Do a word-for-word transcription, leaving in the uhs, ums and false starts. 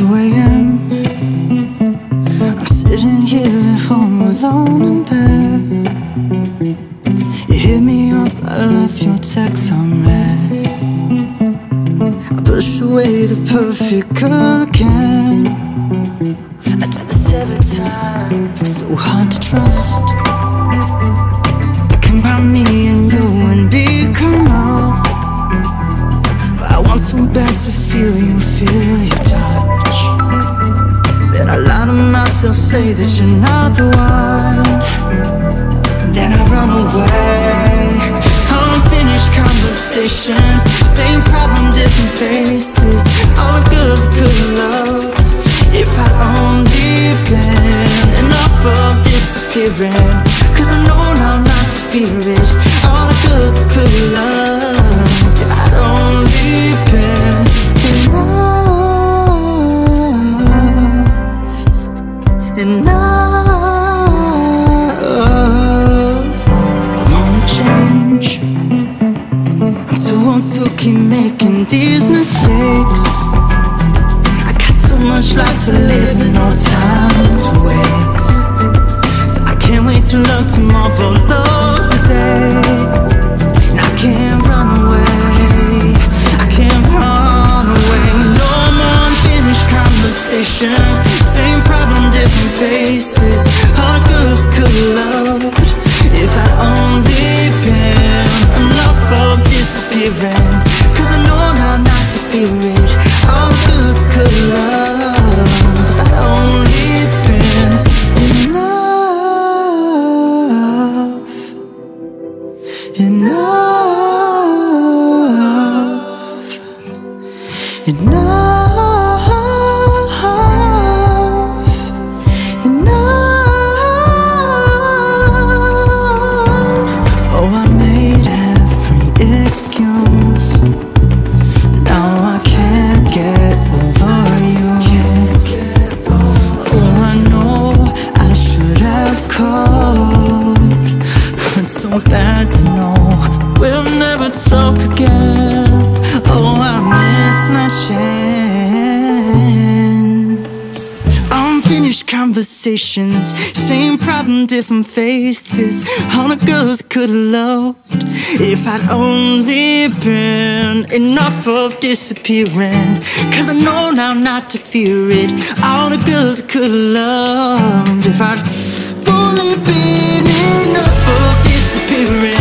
two A M I'm sitting here at home alone in bed. You hit me up, I left your text unread. I push away the perfect girl again. I do this every time. So hard to trust. Thinking about me and you and become us. I want so bad to feel you, feel your touch. Then I lie to myself, say that you're not the one. Then I run away. Unfinished conversations, same problem, different faces. All the girls could love. If I'd only been enough of disappearing. Cause I know now not to fear it. All the girls could love. If I'd only been enough, enough. I wanna change. I'm too old to keep making these mistakes. I got so much life to live and no time to waste. So I can't wait to love tomorrow, love today. And I can't run away, I can't run away. No more unfinished conversations, same problem, different faces. All the girls could love. If I'd only been enough of disappearing. Cause I know now not to fear it. All the girls could love. If I'd only been enough, enough, enough. Bad to know we'll never talk again. Oh, I miss my chance. Unfinished conversations, same problem, different faces. All the girls could have loved. If I'd only been enough of disappearing. Cause I know now not to fear it. All the girls could have loved. If I'd only been enough of disappearing.